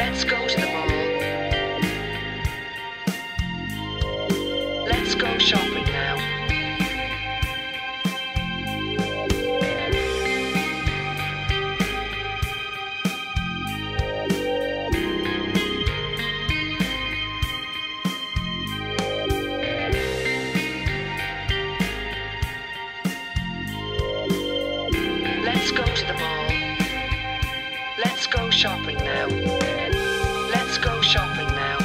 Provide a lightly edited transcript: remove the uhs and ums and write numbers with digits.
Let's go to the mall. Let's go shopping now. Let's go to the mall. Let's go shopping now. Let's go shopping now.